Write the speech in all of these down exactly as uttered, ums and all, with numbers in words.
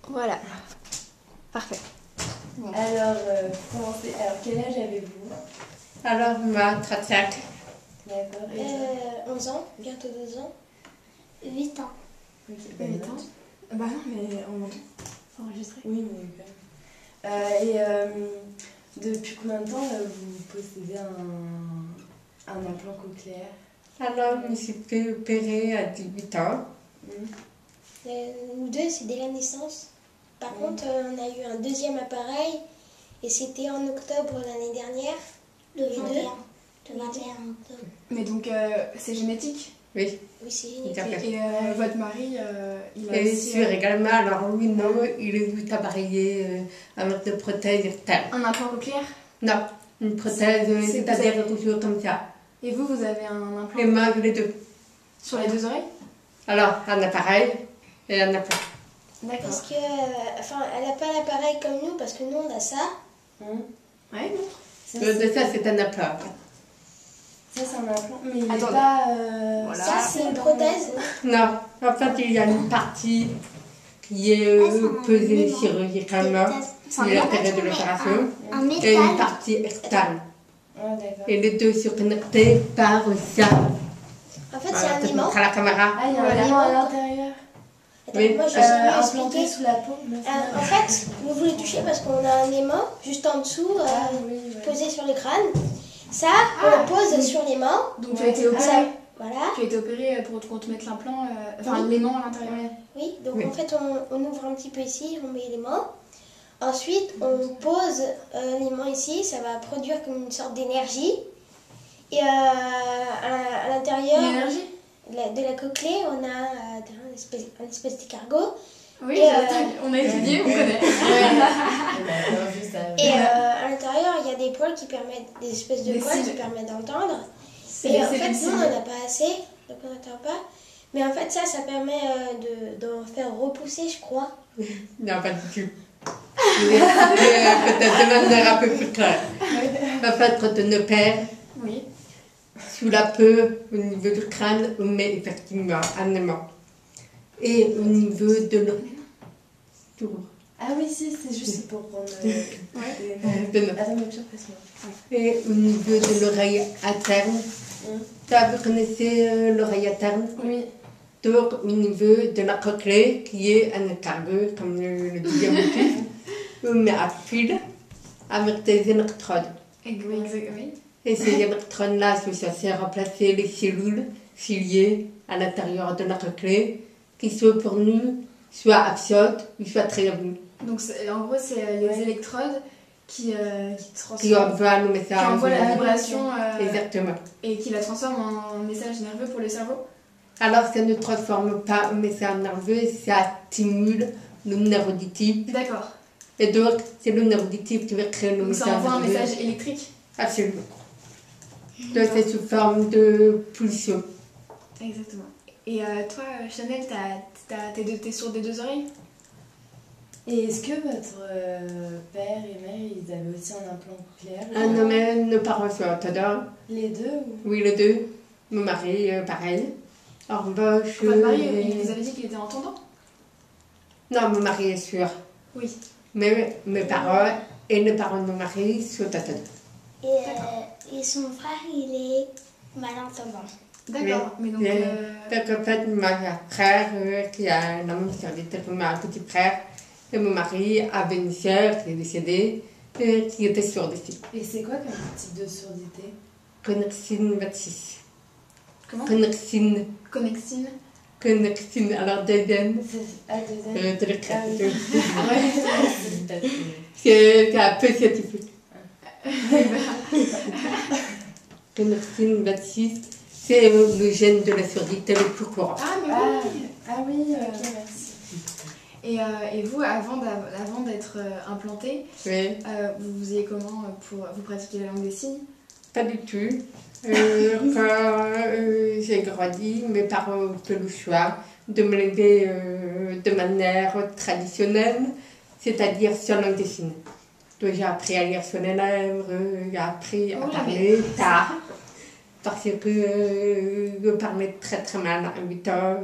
Voilà. Parfait. Bon. Alors, euh, commencez. Alors, quel âge avez-vous? Alors, moi, trente-cinq. D'accord. Et Euh, onze ans, bientôt deux ans. huit ans. Ok, huit bah, ans. Bah non, mais on entend. C'est enregistré. Oui, mais quand même. Euh, et euh, depuis combien de temps euh, vous possédez un, un implant cochléaire? Alors, je me suis fait opérer à dix-huit ans. Mmh. Euh, nous deux, c'est dès la naissance. Par Mm. contre, euh, on a eu un deuxième appareil et c'était en octobre l'année dernière. Le Les vingt deux. et un. Le vingt et un octobre. Mais donc, euh, c'est génétique. Oui. Oui, c'est Tout génial. à fait. Et euh, votre mari, euh, il a Et aussi sûr euh, également, alors oui, non, il est tout appareillé euh, avec une prothèse externe. un implant cochléaire. Non, une prothèse, euh, C'est- c'est-à-dire c'est- quelque chose comme ça. Et vous, vous avez un implant Et moi, les deux. sur les deux oreilles? Alors, un appareil et un implant. D'accord. Parce que, euh, enfin, elle n'a pas l'appareil comme nous, parce que nous, on a ça. Mmh. Ouais, non. Ça, Euh, c'est de ça, c'est un implant. ça, c'est un implant, mais il n'est Attendez. pas. euh, Voilà. Ça, c'est une prothèse. Non, en fait, il y a une partie qui est euh, Ah, c'est un pesée aimant. chirurgicalement, C'est un il a l'intérêt de aimant, l'opération, Un, un et une métal. partie externe. Ah, d'accord. Et les deux sont connectés par ça. En fait, Voilà, c'est un peut-être aimant. montrer à la caméra. Ah, il y a Ouais, un aimant l'aimant. à l'intérieur. Attends, Oui. moi, je Euh, vais mieux implanté expliquer. sous la peau. mais Euh, en fait, vous voulez toucher parce qu'on a un aimant juste en dessous, euh, Ah, oui, ouais. posé sur le crâne. Ça, Ah, on pose sur l'aimant. Donc, tu Ouais. as été opéré. Ça, voilà. Tu as été opéré pour qu'on te mette l'implant, euh, enfin Oui. l'aimant à l'intérieur. Ouais. Oui, donc Oui. en fait, on, on ouvre un petit peu ici, on met l'aimant. Ensuite, on pose euh, l'aimant ici, ça va produire comme une sorte d'énergie. Et euh, à, à l'intérieur L'énergie. de la, de la cochlée, on a euh, un espèce, un espèce d'escargot. Oui, Et, je- euh, on a étudié, on connaît. D'accord, juste à- Et euh, à l'intérieur, il y a des poils qui permettent, des espèces de Des poils qui cils. permettent d'entendre. C'est Et en c'est fait, des nous, cils. on n'en a pas assez, donc on n'entend pas. Mais en fait, ça, ça permet euh, de, d'en faire repousser, je crois. Non, pas du tout. Je vais expliquer, euh, peut-être de manière un peu plus claire. En fait, quand on opère, Oui. sous la peau, au niveau du crâne, on met effectivement un aimant. Et au niveau de l'oreille. Ah oui, si, c'est juste pour prendre. euh, Ouais. des- De notre- Attends, mais je passe-moi. Et au niveau de l'oreille interne, Hum. ça, vous connaissez euh, l'oreille interne? Oui. Donc, au niveau de la cochlée, qui est un escargot, comme le, le disait mon fils, on met un fil avec des électrodes. Et- Oui, exact- oui. Et ces électrodes-là sont censées remplacer les cellules ciliées à l'intérieur de la cochlée, qui sont pour nous soit absentes ou soit très aiguës, Donc c'est- en gros, c'est euh, les Ouais. électrodes qui, euh, qui qui transforment, envoient nos qui messages. envoient la Ah, vibration euh, Exactement. et qui la transforment en message nerveux pour le cerveau. Alors, ça ne transforme pas en message nerveux, ça stimule le nerf auditif. D'accord. Et donc, c'est le nerf auditif qui va créer le Donc message ça envoie un nerveux. message électrique. Absolument. Donc, c'est sous forme de pulsion. Exactement. Et euh, toi, Chanel, t'as, t'as, t'es, deux- t'es sourde des deux oreilles? Et est-ce que votre euh, père et mère, ils avaient aussi un implant cochléaire? Un homme et nos parents sont orthodoxes. Les deux ou... Oui, les deux. Mon mari, euh, pareil. En revanche. Votre mari, euh, il vous avait dit qu'il était entendant? Non, mon mari est sûr. Oui. Mais mes parents et les parents de mon mari sont orthodoxes. Et, euh, et son frère, il est malentendant. D'accord. Mais donc. Et- euh, Donc, en fait, moi, j'ai un frère euh, qui a un homme qui habite comme un petit frère. Et mon mari avait une sœur qui est décédée et qui était sourde aussi. Et c'est quoi comme type de surdité? Connexine vingt-six. Comment? Connexine. Connexine. Connexine. Alors, deuxième. C'est... Ah, deuxième. Euh, de l'écran. Ah oui. Ouais. C'est c'est un peu scientifique. Connexine vingt-six, c'est euh, le gène de la surdité le plus courant. Ah, mais Ah, oui. ah oui, ok, merci. Et, euh, et vous, avant, d'av- avant d'être euh, implanté, Oui, euh, vous faisiez comment euh, pour vous pratiquer la langue des signes? pas du tout. Euh, quand euh, j'ai grandi, mes parents ont fait le choix de me l'élever euh, de manière traditionnelle, c'est-à-dire sur langue des signes. Donc j'ai appris à lire sur les lèvres, euh, j'ai appris à Oh là, parler tard, parce que euh, je parlais très très mal à huit ans.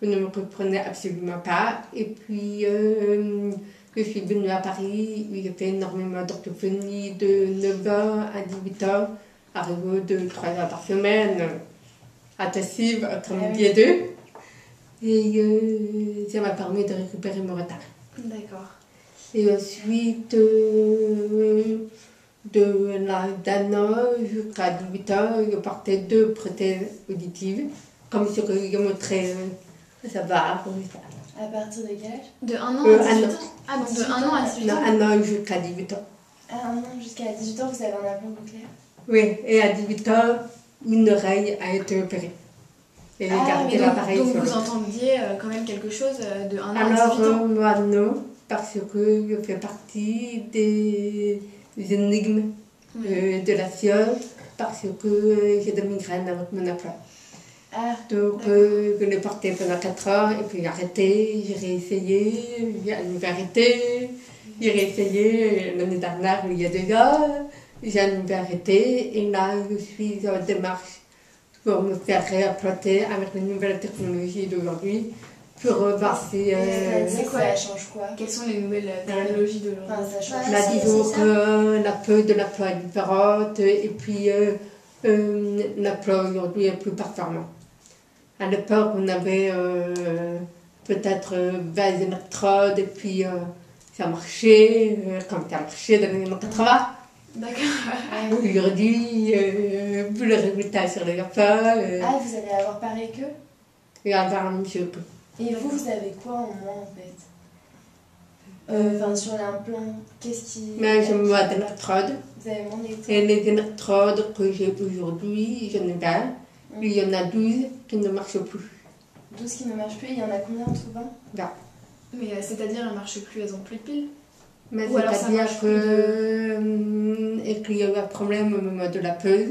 vous ne me comprenez absolument pas. Et puis, euh, je suis venue à Paris, où j'ai fait énormément d'orthophonie de neuf ans à dix-huit ans, arrivé deux trois heures par semaine, intensive, entre midi et deux. Et euh, ça m'a permis de récupérer mon retard. D'accord. Et ensuite, euh, de l'âge d'un an jusqu'à dix-huit ans, je portais deux prothèses auditives, comme ce que je montrais, euh, ça va, comme ça. À partir de quel âge? De un an Euh, à dix-huit un an. ans. Ah, donc de un an à dix-huit Non, ans. un an jusqu'à dix-huit ans. À un an jusqu'à dix-huit ans, vous avez un implant cochléaire? Oui, et à dix-huit ans, une oreille a été opérée. Et j'ai Ah, gardé Et donc, l'appareil donc sur vous l'autre. entendiez euh, quand même quelque chose euh, de un an à Alors, dix-huit ans. euh, moi, non, parce que je fais partie des, des énigmes Oui. euh, de la science, parce que euh, j'ai des migraines avec mon emploi. Ah, Donc, euh, je l'ai porté pendant quatre ans, et puis j'ai arrêté, j'ai réessayé, j'ai à nouveau arrêté, j'ai réessayé l'année dernière, il y a deux ans, j'ai à nouveau arrêté, et là, je suis en démarche pour me faire réimplanter avec les nouvelles technologies d'aujourd'hui, pour voir si... euh, c'est quoi? quoi? Ça change quoi? Quelles sont les nouvelles euh, technologies de Enfin, l'aujourd'hui? ça change. Ouais. Là, c'est- disons c'est ça. que la peau de l'emploi est différente, et puis euh, euh, l'emploi aujourd'hui est plus performant. À l'époque, on avait euh, peut-être euh, vingt électrodes, et puis euh, ça marchait, euh, comme ça marchait dans les années quatre-vingts. D'accord. Aujourd'hui, euh, plus le résultat sur les enfants, euh, Ah, vous allez avoir pareil qu'eux? et avoir la même chose. Et vous, vous avez quoi en moins en fait? Euh, Enfin, sur l'implant, qu'est-ce qui. Mais je me vois d'électrodes, Vous avez moins d'électrodes? et les électrodes que j'ai aujourd'hui, j'en ai vingt. Il y en a douze qui ne marchent plus. douze qui ne marchent plus, il y en a combien en tout vingt? Mais euh, c'est-à-dire, elles ne marchent plus, elles ont plus de piles. Mais Ou alors ça c'est-à-dire marche que, euh, et qu'il y a eu un problème au moment de la pause.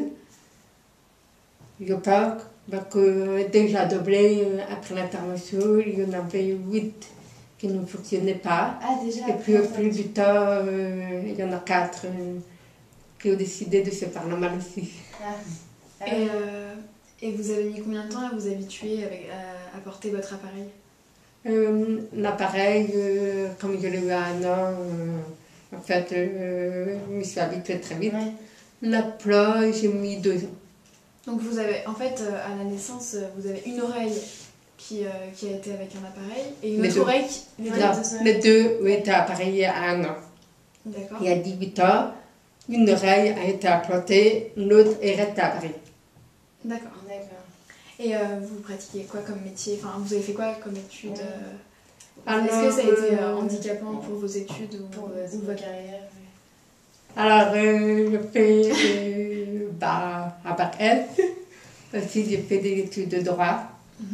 Je pense bah, que déjà doublé euh, après l'intervention, il y en avait huit qui ne fonctionnaient pas. Ah, déjà. Et puis au après, fil du temps, euh, il y en a quatre euh, qui ont décidé de se faire la mal aussi. Ah. Ah Et, ouais. euh, et vous avez mis combien de temps à vous habituer avec, à, à porter votre appareil? Euh, L'appareil, euh, comme je l'ai eu à un an, euh, en fait, euh, je me suis habituée très vite. Ouais. L'apploi, j'ai mis deux ans. Donc vous avez, en fait, euh, à la naissance, euh, vous avez une oreille qui, euh, qui a été avec un appareil et une Les autre deux. oreille qui... les deux. Ouais. Non, deux les deux ont été appareillés à un an. D'accord. Il y a dix-huit ans, une oreille a été implantée, l'autre est restée appareillée. D'accord. D'accord. Et euh, vous pratiquez quoi comme métier? Enfin, vous avez fait quoi comme études? euh, Alors, Est-ce que ça a été euh, euh, handicapant pour vos études ou, Pour ou euh, votre votre carrière. ouais. Alors, euh, je fais euh, bah, à bac L. Aussi, j'ai fait des études de droit. Mhm.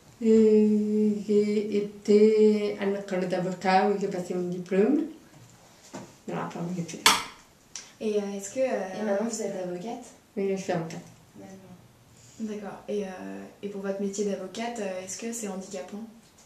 Et j'ai été à l'école d'avocat où j'ai passé mon diplôme. Voilà, pas mon étude. Et euh, est-ce que... euh, Et maintenant, vous êtes avocate? Mais je suis avocate. D'accord. D'accord. Et, euh, et pour votre métier d'avocate, euh, est-ce que c'est handicapant?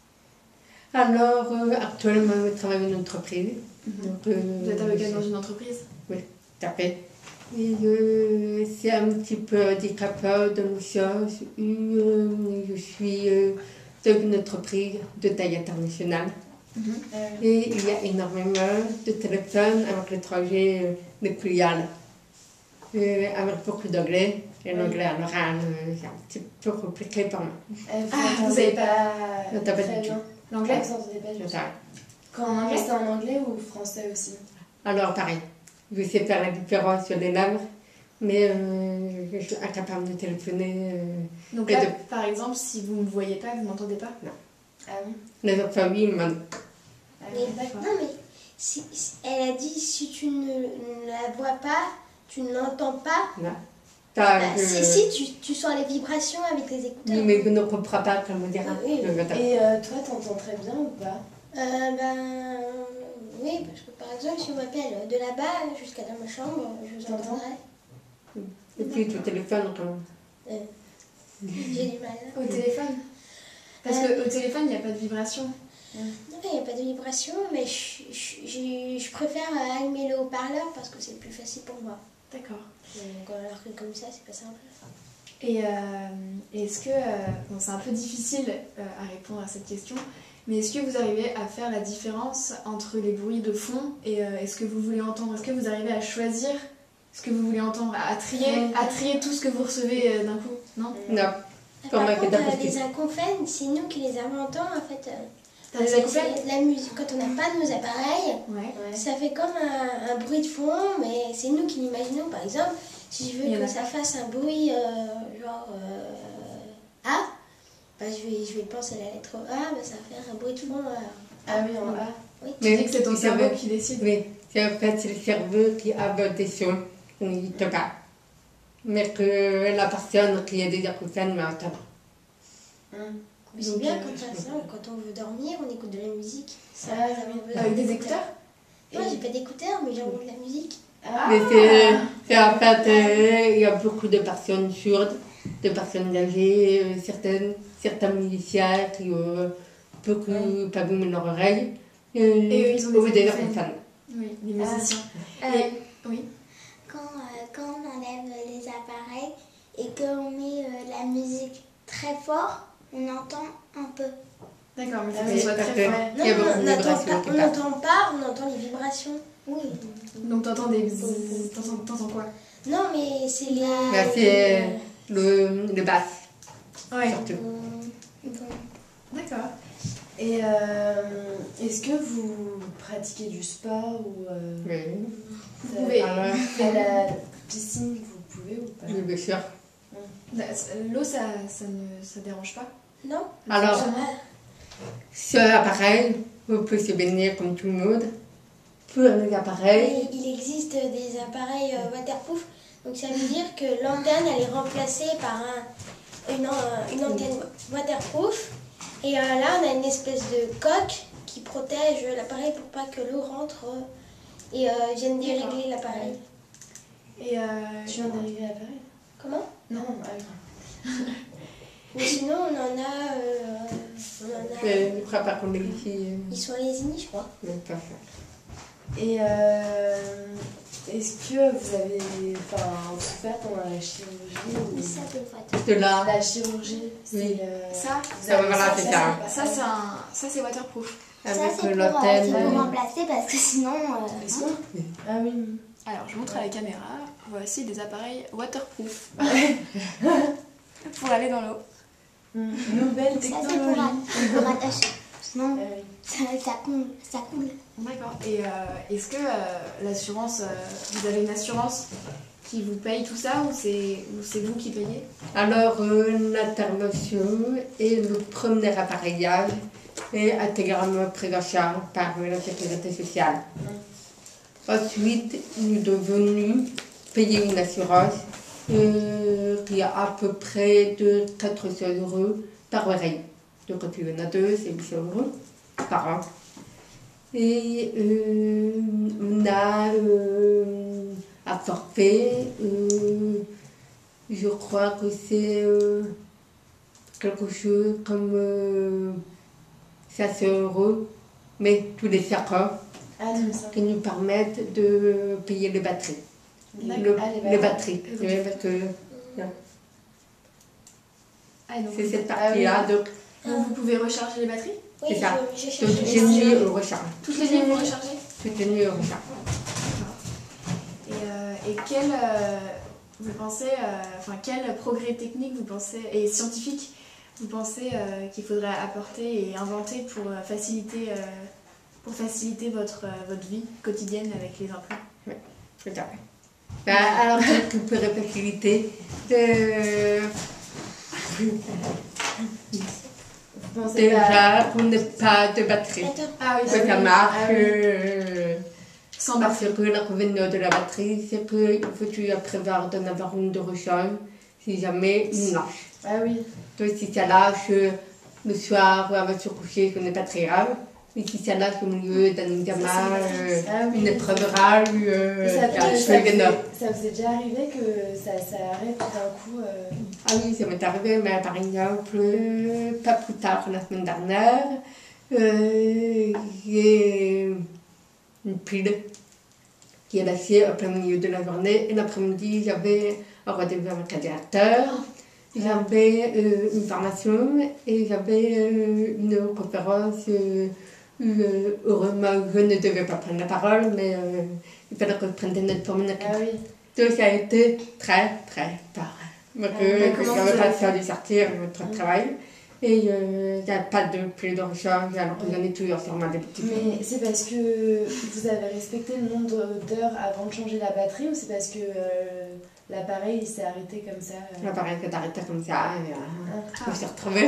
Alors, euh, actuellement, je travaille dans une entreprise. Mhm. Donc, euh, Vous êtes avocate je- dans une entreprise? tout à fait. Et euh, c'est un petit peu handicapant dans le sens où euh, je suis euh, dans une entreprise de taille internationale. Euh, Et il y a énormément de téléphones avec l'étranger, euh, les clients, euh, avec beaucoup d'anglais. Et l'anglais à l'oral, euh, c'est un petit peu compliqué pour moi. euh, vous Ah, vous entendez avez pas, Non, t'as pas très du bien. L'anglais? Ah, vous entendez pas du Je tout. sais. Quand en anglais, c'était en anglais ou français aussi? Alors, pareil, je sais faire la différence sur les langues, mais euh, je suis incapable de téléphoner. euh, Donc Les là, deux. par exemple, si vous ne me voyez pas, vous m'entendez pas? Ah bon? Les autres familles, m'en- Ah, Mais- d'accord. Non, mais si, si- elle a dit si tu ne, ne la vois pas, tu ne l'entends pas. non. Ça, Bah, je- si, si, tu, tu sens les vibrations avec les écouteurs. Oui, mais je ne comprends pas comment dire. Oui. Je veux dire. Et euh, toi, t'entends très bien ou pas? Euh, ben, oui, parce que par exemple, si on m'appelle de là-bas jusqu'à dans ma chambre, je vous T'entends? entendrai. Et puis, tu téléphones quand J'ai du mal. Au téléphone? Parce Euh, qu'au téléphone, il n'y a pas de vibration. Non, il n'y a pas de vibration, mais je, je, je- je préfère allumer le haut-parleur parce que c'est plus facile pour moi. D'accord. Donc, alors que comme ça, c'est pas simple. Et euh, est-ce que, euh, bon, c'est un peu difficile euh, à répondre à cette question, mais est-ce que vous arrivez à faire la différence entre les bruits de fond et euh, est-ce que vous voulez entendre? Est-ce que vous arrivez à choisir ce que vous voulez entendre, à trier, à trier tout ce que vous recevez euh, d'un coup? Non? Non. Pour Par moi, contre, c'est euh, impossible. les acouphènes, c'est nous qui les inventons en fait. euh, T'as des c'est- acouphènes? c'est la musique. Quand on n'a pas nos appareils, Ouais. ça fait comme un, un bruit de fond, mais c'est nous qui l'imaginons. Par exemple, si je Il y veux en a que ça fasse un bruit euh, genre euh, A, bah, je, vais, je vais penser à la lettre A, bah, ça va faire un bruit de fond. euh, Ah oui, en A. oui. Tu dis que c'est ton tu cerveau savais- qui décide. Oui, c'est en fait c'est le cerveau qui a des sons, on n'y te pas. Mais que la personne qui a des acouphènes m'entend. Mais c'est Donc, bien euh, quand, ça, quand on veut dormir, on écoute de la musique. Ça, Ah, ça oui. me besoin Avec des d'écouteurs. écouteurs? Moi, j'ai pas d'écouteurs, mais j'envoie de la musique. Ah, Mais c'est, c'est en fait, euh, il y a beaucoup de personnes sourdes, de personnes âgées, euh, certaines, certains musiciens qui ont beaucoup pas boum leur oreille. Et eux, ils ont des ou des acouphènes. acouphènes. Oui, les musiciens. Euh, Et- oui. quand, euh, quand on enlève les appareils et qu'on met euh, la musique très fort, on entend un peu. D'accord, mais il faut Ah que oui, ce soit parce très que- fort. Non, Il y a on beaucoup de n'entend vibrations pas, qui on passent. n'entend pas, on entend les vibrations. Oui. Donc t'entends des bzzz, t'entends, t'entends quoi? Non, mais c'est les. Bah, c'est le, le basse, Ouais. surtout. Euh, bon. D'accord. et euh, est-ce que vous pratiquez du sport ou euh, Oui, Vous ça- pouvez. alors, à la piscine, vous pouvez ou pas? oui, bien sûr. L'eau, ça, ça ne ça dérange pas? Non. Alors, Ah, ce appareil, vous pouvez se baigner comme tout le monde. Pour les appareils, il il existe des appareils euh, waterproof. Donc ça veut dire que l'antenne, elle est remplacée par un, une, an- une antenne waterproof. Et euh, là, on a une espèce de coque qui protège l'appareil pour pas que l'eau rentre euh, et euh, vienne dérégler l'appareil. Et euh, Tu viens d'arriver à l'appareil? Comment? Non, ah oui. Mais sinon, on en a. euh, on en a je ne crois pas qu'on est ici. euh, ils sont à Lésigny, je crois. mais pas ça. Et euh, est-ce que vous avez enfin, souffert pendant la chirurgie ou... Ça, des fois. De là, La chirurgie, c'est Oui. euh, ça, vous Ça, avez voilà, ça, c'est ça, ça. c'est ça pas- c'est un, ça c'est waterproof. Ça, avec c'est pour, euh, l'hôtel. c'est pour euh, remplacer parce que sinon. euh, Est-ce que- Ah oui. Alors je montre à la caméra. Voici des appareils waterproof pour aller dans l'eau. Nouvelle Ça, c'est pour, technologie. a- pour attacher. Sinon, Ah oui. ça, ça coule. Ça coule. D'accord. Et euh, est-ce que euh, l'assurance, euh, vous avez une assurance qui vous paye tout ça ou c'est ou c'est vous qui payez? Alors, euh, l'intervention et le premier appareillage est intégralement pris en charge par euh, la sécurité sociale. Ensuite, nous devons payer une assurance euh, qui est à peu près de quatre cents euros par oreille. Donc, quand il y en a deux, c'est huit cents euros par an. Et euh, on a euh, un forfait, euh, je crois que c'est euh, quelque chose comme euh, cinq cents euros, mais tous les cinq ans, Ah, c'est ça. qui nous permettent de payer les batteries. Les- Le- ah, les les batteries. batteries, oui, parce que Ah, donc, c'est cette Ah partie-là, donc donc vous pouvez recharger les batteries? Oui, C'est ça. je, je toutes cherche les les nuits on recharge. Toutes les nuits vous rechargez? Toutes les nuits on recharge. Et, euh, et quel, euh, vous pensez, euh, enfin quel progrès technique vous pensez et scientifique vous pensez euh, qu'il faudrait apporter et inventer pour euh, faciliter, euh, pour faciliter votre, euh, votre vie quotidienne avec les implants? Tout à fait. Ben, alors, qu'est-ce qui pourrait faciliter de... Vous pensez pas- Déjà, qu'on n'ait pas de batterie. Attends. Ah oui, Que ça marche. Ah oui. euh, sans Parce batterie. que l'inconvénient de la batterie, c'est qu'il faut toujours prévoir d'en avoir une de recharge si jamais il lâche. Ah oui. Donc, si ça lâche euh, le soir ou avant de se coucher, ce n'est pas très grave. Mais si ça lâche au milieu d'un examen, euh, Ah oui. une épreuve orale, euh, Et ça, c'est ça, un peu ça, gênant. vous, ça vous est déjà arrivé que ça, ça arrête d'un coup euh, Ah oui, ça m'est arrivé, mais par exemple, euh, pas plus tard la semaine dernière, euh, j'ai une pile qui est lâchée au plein milieu de la journée. Et l'après-midi, j'avais un rendez-vous avec un directeur. J'avais euh, une formation et j'avais euh, une conférence euh, où, euh, heureusement, je ne devais pas prendre la parole, mais euh, il fallait que je prenne des notes pour mon équipe. Ah oui. Donc ça a été très, très tard. Donc, Ah, euh, comment je vous n'avais pas avez le temps de sortir, votre travail. Et euh, il n'y a pas de plus de rechange, alors que Ouais. j'en ai toujours sûrement des petits. Mais c'est parce que vous avez respecté le nombre d'heures avant de changer la batterie ou c'est parce que euh, l'appareil il s'est arrêté comme ça euh L'appareil s'est arrêté comme ça, et euh, Ah. je me suis retrouvée.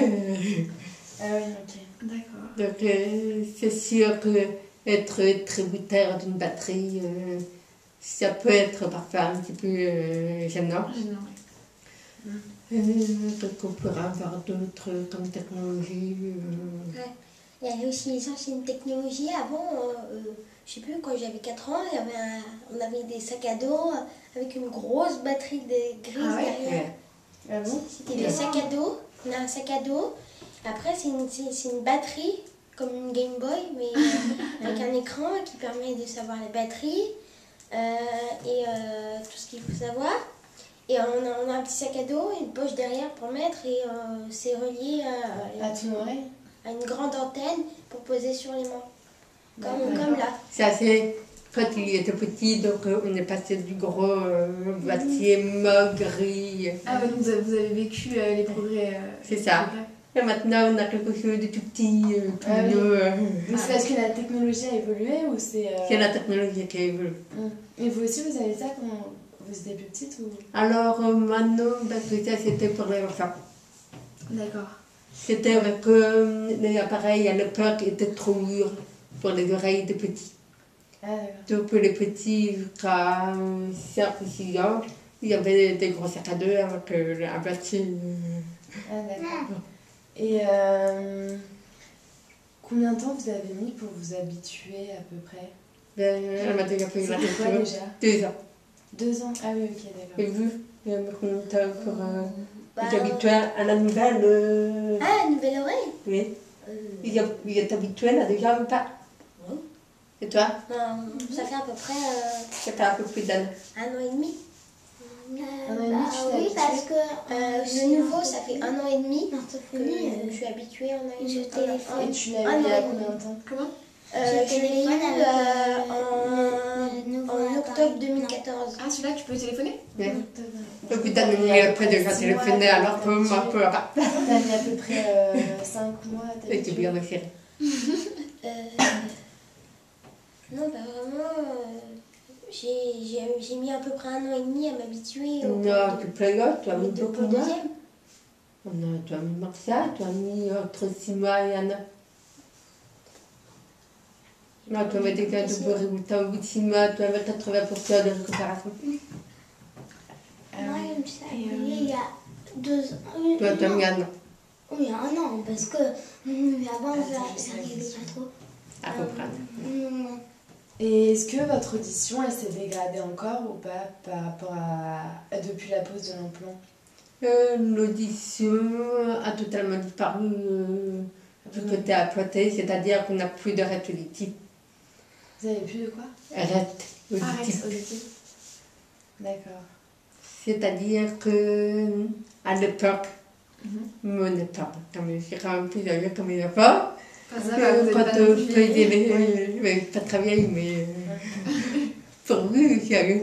Ah oui, ok. D'accord. Donc euh, c'est sûr que être tributaire d'une batterie, euh, ça peut être parfois un petit peu euh, gênant. Gênant, ouais. Euh, donc on pourra avoir d'autres comme technologie. euh, Il y avait aussi les anciennes technologies. Avant, euh, euh, je sais plus, quand j'avais quatre ans, il y avait un- on avait des sacs à dos avec une grosse batterie de grise Ah ouais derrière. ouais. Ah bon? C'était des sacs à dos. On a un sac à dos. Après, c'est une, c'est- c'est une batterie, comme une Game Boy, mais euh, avec un écran qui permet de savoir les batteries euh, et euh, tout ce qu'il faut savoir. Et on a, on a un petit sac à dos, une poche derrière pour mettre, et euh, c'est relié à, À ton oreille? à une grande antenne pour poser sur les mains. Comme, D'accord. comme là. Ça c'est quand il était petit, donc euh, on est passé du gros euh, boîtier mauve gris. Ah ouais, donc vous avez, vous avez vécu euh, les progrès. euh, C'est les ça. progrès. Et maintenant on a quelque chose de tout petit, euh, tout Ah oui. mieux. euh, Mais c'est parce que la technologie a évolué ou c'est. euh, C'est la technologie qui évolue. hum. Mais vous aussi vous avez ça quand vous étiez plus petite ou. Alors euh, maintenant, parce que ça c'était pour les enfants. D'accord. C'était avec euh, les appareils à l'époque étaient trop lourds pour les oreilles des petits. Ah d'accord. Donc pour les petits jusqu'à cinq ou six ans, il y avait des gros sacs à dos avec euh, un boîtier. euh, Ah d'accord. Et euh, combien de temps vous avez mis pour vous habituer à peu près? Ben, elle m'a déjà posé la C'était quoi question. déjà? Deux ans. Deux ans? Ah oui, ok, Et d'accord. vous, il y a combien de temps pour euh, Bah, vous habituer à la nouvelle euh, Ah, une nouvelle oreille Oui. euh, Il y a- il est habitué là déjà ou pas? Oui. Et toi? non, ça fait à peu près euh, Ça fait un peu plus d'un an. un an et demi. Euh, Un an et demi, bah tu t'es oui, habituée? parce que Euh, c'est le nouveau, ça fait un an et demi que l'orthophonie, je euh, suis habituée en un, je un- téléphone. Et tu l'as Ah, eu il y a non. combien de temps? Comment Euh, Je je l'ai eu téléphone avec, euh, euh, le- le nouveau en, en appareil. octobre deux mille quatorze. Ah, celui-là, tu peux téléphoner Oui. Octobre. Donc vous avez après déjà Six mois, téléphoné t'as- alors que t'as moi, habitué. peu pas. T'as mis à peu près cinq mois à Et tu t'habituer. bien réussi. Euh, non, pas vraiment. euh, j'ai- J'ai j'ai mis à peu près un an et demi à m'habituer au Non, tu plaisantes, tu as mis au- beaucoup au moins. deuxième. Non, tu as mis moins que ça, tu as mis entre six mois et un an. Non, tu avais déjà de beaux résultats au bout de six mois, tu avais quatre-vingts pour cent de récupération. Ah Moi, oui. je me suis Et, habillée euh, il y a deux ans. Oui, Toi, tu as non. mis un an, Oui, un an, parce que hum, avant, Ah, ça c'est- ça c'est- arrivait pas trop. à peu près. Hum, Et est-ce que votre audition, elle s'est dégradée encore ou pas par rapport à depuis la pose de l'implant? Euh, L'audition a totalement disparu euh, du côté applaté, c'est-à-dire qu'on n'a plus de rate auditif. Vous avez plus de quoi? Rate Arrête, auditif. auditif. D'accord. C'est-à-dire que à l'époque, Mhm. mon époque, comme je suis quand même plus âgée comme mes enfants, Enfin, ça va, vous êtes quand pas on non plus faisait vieille. les... mais pas très vieille, mais euh, pour vous, sérieux.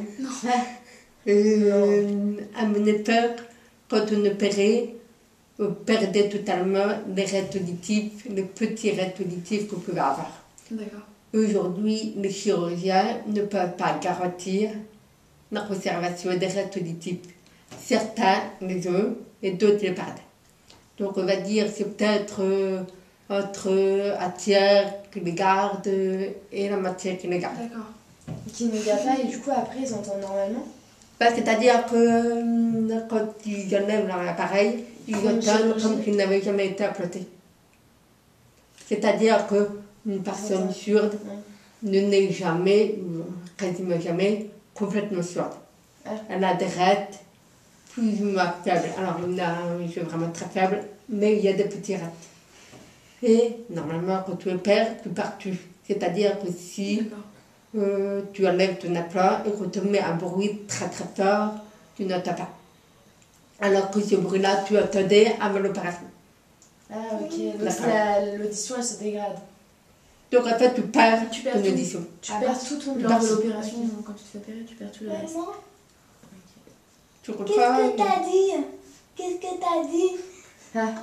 Euh, à mon époque, quand on opérait, on perdait totalement les raies auditives, les petits raies auditifs qu'on pouvait avoir. D'accord. Aujourd'hui, les chirurgiens ne peuvent pas garantir la conservation des raies auditives. Certains les ont et d'autres les perdent. Donc on va dire c'est peut-être euh, entre un tiers qui les garde et la moitié qui les garde. D'accord. Qui ne gardent pas et du coup après ils entendent normalement? Bah, c'est-à-dire que euh, quand ils enlèvent leur appareil, ils Comme une entendent chirurgie. comme s'ils n'avaient jamais été implantés. C'est-à-dire qu'une personne Entend. surde Ouais. ne n'est jamais, ou quasiment jamais, complètement sourde. Ah. Elle a des raies plus ou moins faibles. Alors il y en a un jeu vraiment très faible, mais il y a des petits raies. Et normalement, quand tu opères, tu partout. C'est-à-dire que si D'accord. euh, tu enlèves ton aplat et qu'on te met un bruit très très fort, tu n'entends pas. Alors que ce bruit-là, tu attendais avant l'opération. Ah, ok. Donc D'accord. la- l'audition, elle se dégrade. Donc en fait, tu perds Tu perds ton tout. audition. Tu Ah, perds bah, tout ton Lors de Merci. l'opération, quand tu te fais opérer, tu perds tout le reste. Maman, Tu qu'est-ce reprends. que t'as dit? Qu'est-ce que t'as dit? Ah.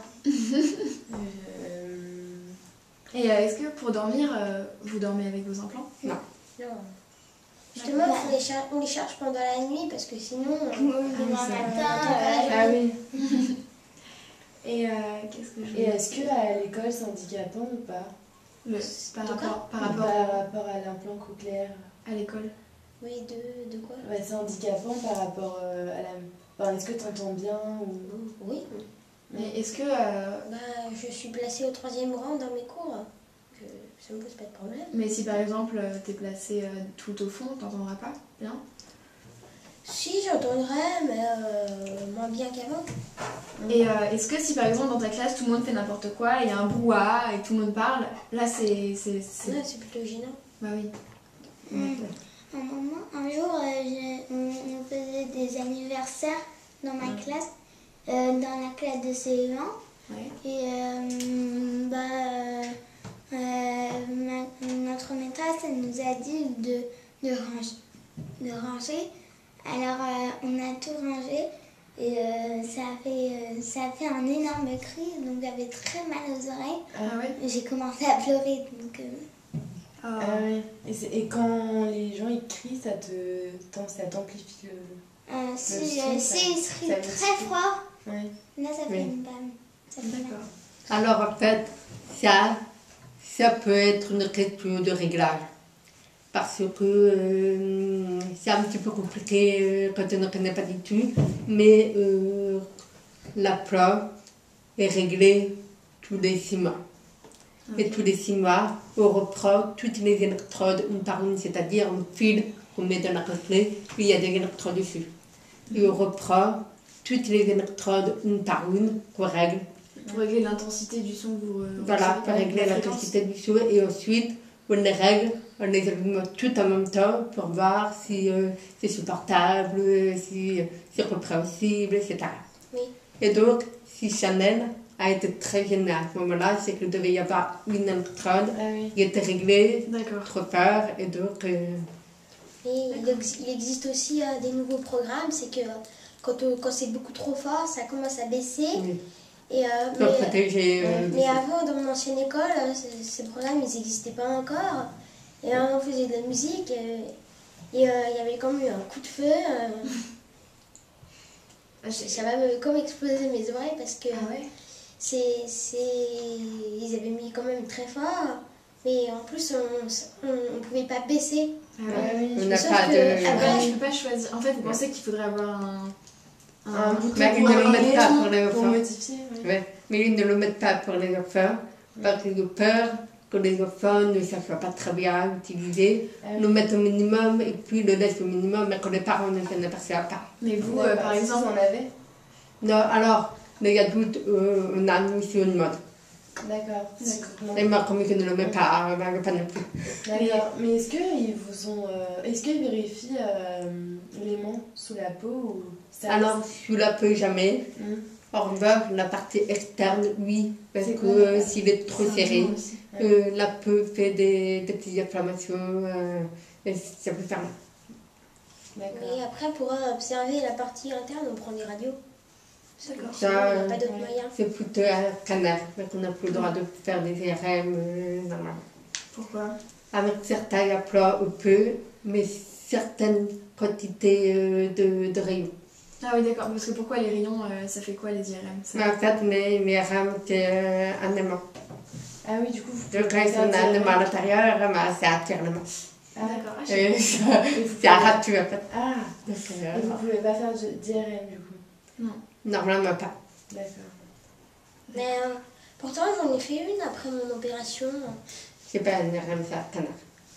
Euh, Et euh, est-ce que pour dormir, euh, vous dormez avec vos implants? Non. Justement, D'accord. on les, char- on les charge pendant la nuit parce que sinon. euh, Demain ça va. matin, euh, Ah oui. Et euh, qu'est-ce que je Et voulais est-ce qu'à l'école, c'est handicapant ou pas? Le- par, De quoi rapport, par Par rapport rapport à l'implant cochléaire. à l'école? Oui, de, de quoi? Ouais, c'est handicapant par rapport euh, à la... Enfin, est-ce que tu entends bien ou... Oui. Mais est-ce que... euh, Bah, je suis placée au troisième rang dans mes cours. Que ça me pose pas de problème. mais si par exemple euh, t'es placé euh, tout au fond, t'entendras pas bien? Si, j'entendrai, mais euh, moins bien qu'avant. Et euh, est-ce que si par exemple dans ta classe tout le monde fait n'importe quoi, il y a un brouhaha et tout le monde parle, là c'est... c'est, c'est... Ouais, c'est plutôt gênant. Bah oui. Hmm. Un moment, un jour, euh, j'ai- on, on faisait des anniversaires dans ma classe, euh, dans la classe de C E un. Ouais. Et euh, bah, euh, euh, ma- notre maîtresse, elle nous a dit de, de, range- de ranger. Alors, euh, on a tout rangé et euh, ça, a fait, euh, ça a fait un énorme cri, donc j'avais très mal aux oreilles. Ah ouais? J'ai commencé à pleurer, donc... euh, Ah. Ah oui. Et, c'est- et quand les gens ils crient, ça te t'am- ça t'amplifie le... Euh, si Le euh, son, ça- si il se rit ça très m'explique. fort, Ouais. là ça fait Oui. une panne. Ça fait mal. D'accord. Alors en fait, ça, ça peut être une question de réglage. Parce que euh, c'est un petit peu compliqué euh, quand on ne connaît pas du tout. Mais euh, l'aplat est réglé tous les six mois. Et tous les six mois, on reprend toutes les électrodes une par une, c'est-à-dire un fil qu'on met dans la reflet, puis il y a des électrodes dessus. Et on reprend toutes les électrodes une par une qu'on règle. Pour régler l'intensité du son que vous... euh, Voilà, recevez, pour régler la l'intensité du son. Et ensuite, on les règle, on les allume tout en même temps pour voir si euh, c'est supportable, si c'est compréhensible, et cetera. Oui. Et donc, si Chanel a été très gênée à ce moment-là, c'est qu'il devait y avoir une électrode Ah oui. qui était réglée D'accord. trop fort, et donc... euh, Et il, ex- il existe aussi euh, des nouveaux programmes, c'est que euh, quand, euh, quand c'est beaucoup trop fort, ça commence à baisser. oui, Et, euh, pour mais, protéger... euh, mais avant, dans mon ancienne école, euh, ces, ces programmes, ils n'existaient pas encore. Et euh, on faisait de la musique, euh, et euh, il y avait comme eu un coup de feu. euh, Ah, j'ai- ça va me comme exploser mes oreilles parce que Ah ouais? c'est, c'est, ils avaient mis quand même très fort. Mais en plus, on ne pouvait pas baisser. Ah Ah ouais. oui. on n'a Sauf pas que de... Après, Ouais. tu peux pas choisir. En fait, vous pensez qu'il faudrait avoir un... Un bouton Mais ils pour ne le mettent régler, pas pour les pour enfants. modifier. Ouais. Ouais, mais ils ne le mettent pas pour les enfants, parce qu'ils ont peur que les enfants ne savent pas très bien utiliser. Ah oui. Nous mettent au minimum et puis le laissent au minimum, mais que les parents ne s'en aperçoivent pas. Mais vous, D'accord. euh, par Si exemple... vous en avez. Non, alors, les adultes, euh, on a mis sur une mode. D'accord. D'accord. Et moi, comme ils ne le mettent pas, ben, pas non plus. D'accord. Mais est-ce qu'ils vous ont. euh, Est-ce qu'ils vérifient euh, l'aimant sous la peau ou ça Alors, sous la peau, jamais. Hmm. En revanche, la partie externe, oui, parce C'est que quoi, euh, la- s'il est trop c'est un serré, nom aussi. euh, la peau fait des, des petites inflammations euh, et ça peut faire mal. D'accord. Et après, pour euh, observer la partie interne, on prend des radios. D'accord. Sinon, Ça, il n'y a pas d'autre ouais. moyen. C'est plutôt un canard, mais on n'a plus le droit de faire des I R M euh, normalement. Pourquoi? Avec certains aplats, on peut, mais certaines quantités euh, de, de rayons. Ah oui, d'accord. Parce que pourquoi les rayons, euh, ça fait quoi les I R M? Ça- Mais en fait, mes, mes I R M, c'est euh, un aimant. Ah oui, du coup, vous Donc, quand faire on a un des- aimant à l'intérieur, ben, ça attire l'aimant. Ah, D'accord. Ah, je- Et ça- Et vous c'est un pouvez- ratu, en fait. Ah, Donc, euh, et vous pouvez pas faire de- d'I R M du coup. Non. normalement pas. D'accord. Mais euh, pourtant, j'en ai fait une après mon opération. C'est pas un I R M, c'est un canard.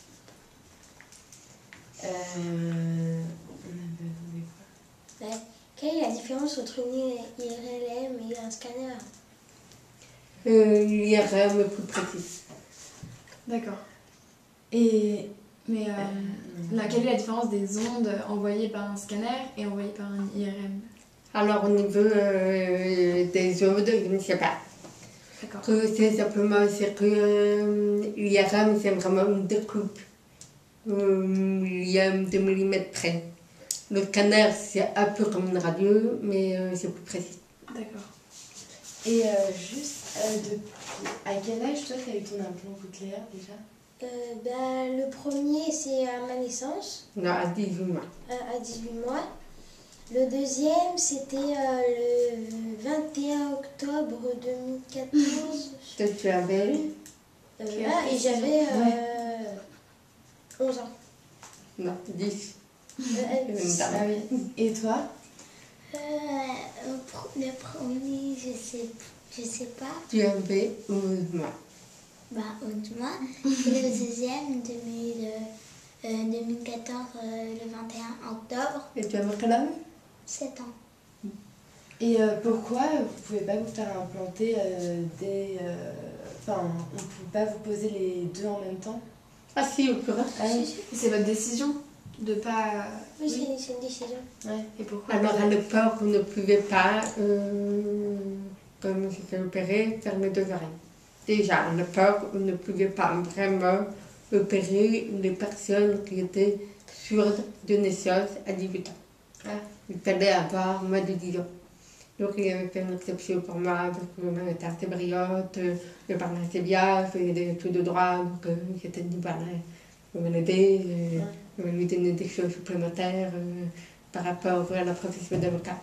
Euh... on avait oublié quoi. Ouais. Quelle est la différence entre une I R L M et un scanner? Euh, L'I R M est plus précis. D'accord. Et... Mais euh, là, quelle est la différence des ondes envoyées par un scanner et envoyées par un I R M? Alors au niveau euh, des autres, je ne sais pas. D'accord. Que c'est simplement c'est que euh, l'I R M, c'est vraiment une découpe. Euh, il y a deux millimètres près. Le scanner, c'est un peu comme une radio, mais euh, c'est plus précis. D'accord. Et euh, juste, euh, depuis, à quel âge toi t'as eu ton implant cochléaire déjà? Euh, ben, le premier, c'est à ma naissance, Non, à dix-huit mois. à, à dix-huit mois. Le deuxième, c'était euh, le vingt et un octobre deux mille quatorze. Toi, tu avais eu? Euh, Quelle là, et précision. j'avais euh, onze ans. Non, dix. Euh, Une dix. dame. Ah oui. Et toi? Euh, le pro- le premier, je sais, je sais pas. Tu avais onze mois. Bah, au mois. Et le deuxième, deux mille, euh, deux mille quatorze, euh, le vingt et un octobre, Et tu avais quel âge? sept ans. Et euh, pourquoi vous pouvez pas vous faire implanter euh, des... euh, Enfin, on ne peut pas vous poser les deux en même temps? Ah si, au courant. Ah oui. Et c'est votre décision de pas. Oui, c'est c'est une décision. Ouais. Et pourquoi? Alors à l'époque, on ne pouvait pas, euh, comme j'étais opérée, faire mes deux oreilles. Déjà, à l'époque, on ne pouvait pas vraiment opérer les personnes qui étaient sourdes de naissance à dix-huit ans. Ah. Il fallait avoir moins de dix ans. Donc il avait fait une exception pour moi, parce que ma mère était assez brillante, euh, je parlais assez bien, je faisais des études de droit, donc euh, j'étais dit, voilà, je vais m'aider, euh, Ouais. je vais lui donner des choses supplémentaires euh, par rapport à la profession d'avocat.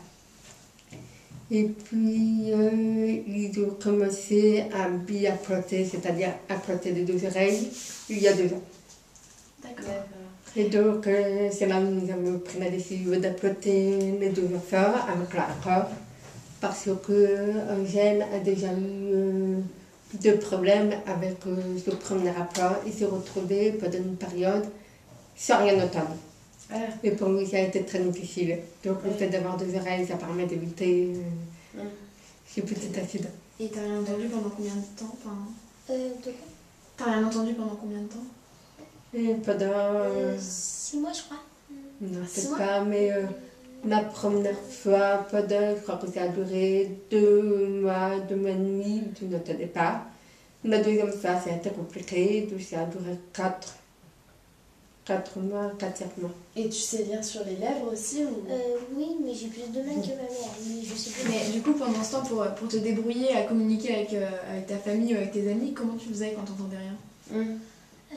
Et puis, euh, ils ont commencé à biaploter, c'est-à-dire à ploter les deux oreilles, il y a deux ans. D'accord. D'accord. Et donc, euh, c'est là où nous avons pris la décision d'implanter les deux enfants avec l'accord, parce que Eugène a déjà eu euh, deux problèmes avec euh, ce premier implant. Il s'est retrouvé pendant une période sans rien entendre. Ah. Et pour lui, ça a été très difficile. Donc, le Ouais. fait d'avoir deux oreilles, ça permet d'éviter euh, Mm. ces petits accidents. Et t'as rien entendu pendant combien de temps? Enfin, Euh, de quoi t'as rien entendu pendant combien de temps? Et pendant... Euh, euh, Six mois, je crois. non, six peut-être mois pas, mais euh, la première fois, pendant, je crois que ça a duré deux mois, deux mois et demi, tu n'entendais pas. La deuxième fois, ça a été compliqué, donc ça a duré quatre, quatre mois, quatre, sept mois. Et tu sais lire sur les lèvres aussi ou... Euh, oui, mais j'ai plus de mal que ma mère. Mais je sais plus. Mais du coup, pendant ce temps, pour, pour te débrouiller à communiquer avec, euh, avec ta famille ou avec tes amis, comment tu faisais quand t'entendais rien? Mm. Euh,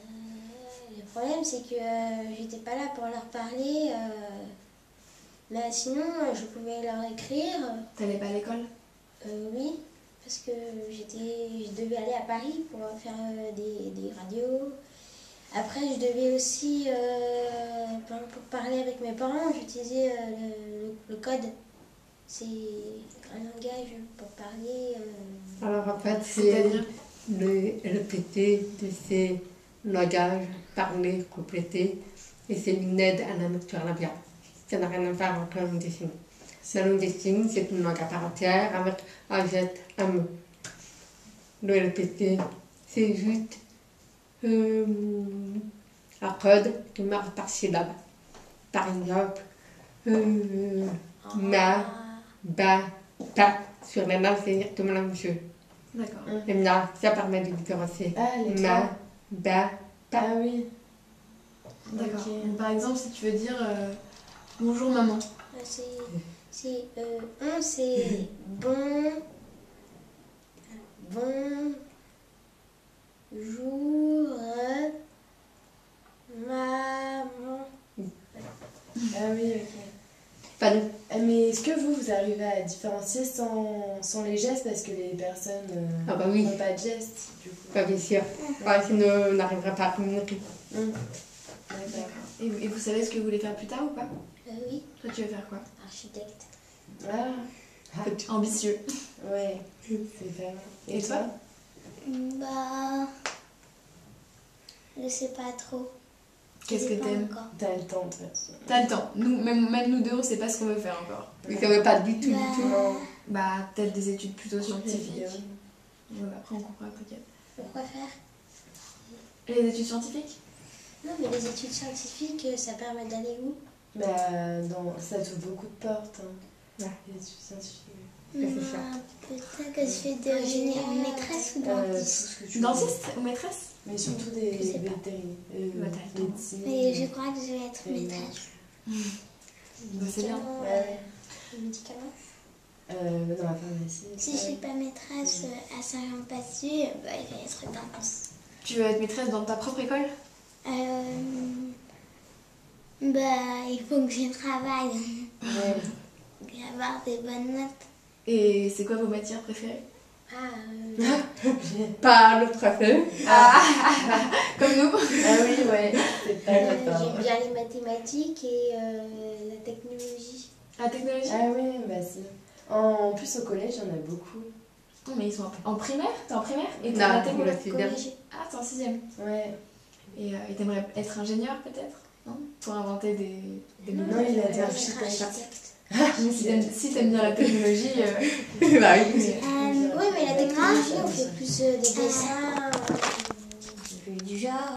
le problème, c'est que euh, j'étais pas là pour leur parler. euh, mais sinon, euh, je pouvais leur écrire. T'allais pas à l'école? Euh, oui, parce que j'étais, je devais aller à Paris pour faire euh, des, des radios. Après, je devais aussi, euh, pour, pour parler avec mes parents, j'utilisais euh, le, le- le code. C'est un langage pour parler. euh, Alors en fait, c'est C'est-à-dire? le répéter de ces langages, parler, compléter, et c'est une aide à la lecture labiale. Ça n'a rien à voir avec la langue des signes. La langue des signes, c'est une langue à part entière avec un geste, un mot. Le répéter, c'est juste euh, un code qui marche par syllabe. Par exemple, euh, ma, ba, ta. Sur les mains, c'est exactement la même chose. D'accord. Et là, ça permet de différencier. Ah, les Ma, trois. ba, ta. Ah oui. D'accord. Ok. Donc, par exemple, si tu veux dire euh, bonjour maman. euh, c'est, c'est, euh, on, c'est bon, bon, jour, euh, maman. Ah oui, ok. Pardon. Ah, mais est-ce que vous, vous arrivez à différencier sans, sans les gestes parce que les personnes euh, Ah bah oui. n'ont pas de gestes du coup? Pas bien sûr. Ouais, sinon, on n'arriverait pas à communiquer. Mm. D'accord. D'accord. Et, vous- et vous savez ce que vous voulez faire plus tard ou pas? Euh, oui, Toi, tu veux faire quoi? architecte. Ah, Ambitieux. ouais, c'est pas mal. Et toi? Bah, je sais pas trop. Qu'est-ce Je que sais pas t'aimes? encore. T'as le temps de toute façon. T'as le temps. Nous, même, même nous deux, on sait pas ce qu'on veut faire encore. Vous ne savez pas du tout, du Bah, tout. Non. Bah, peut-être des études plutôt scientifiques. vidéos. Voilà, après, on comprend, t'inquiète. Pourquoi faire? Les études scientifiques? Non, mais les études scientifiques, euh, ça permet d'aller où? Bah, dans, ça t'ouvre beaucoup de portes. Hein. Les études scientifiques. Ouais, c'est ça. Moi, peut-être que je fais devenir maîtresse ou Euh, tout dentiste. ce que tu veux. Dentiste ou maîtresse? Mais surtout des Je sais pas. vétérinaires. Euh, Bah, t'as le temps. médecine. Mais je crois que je vais être Vétérinaire. maîtresse. Bah, c'est bien. Ouais, ouais. Les médicaments. Euh, dans la pharmacie. Si je suis pas maîtresse euh, à Saint-Jean-Passu, bah, je vais être dentiste. Tu veux être maîtresse dans ta propre école? Euh, bah, il faut que je travaille Ouais. et avoir des bonnes notes. Et c'est quoi vos matières préférées? Ah, euh, Pas le préfet. Ah, comme nous. Ah oui, ouais. C'est pas euh, notre j'aime bien les mathématiques et euh, la technologie. La technologie? Ah oui, bah si. En plus, au collège, il y en a beaucoup. Non, mais ils sont en en primaire? T'es en primaire? Et Non, t'as la pour technologie? le sixième. Collège. Ah, t'es en sixième. Ouais. Et euh, et t'aimerais être ingénieur peut-être? Non? Pour inventer des, des Non, nouvelles- il a dit Euh, architecte. architecte. Mais si t'aimes si t'aimes bien la technologie, euh, Bah oui. mais- Euh, Oui, mais la technologie, on fait plus euh, des dessins, euh, du genre.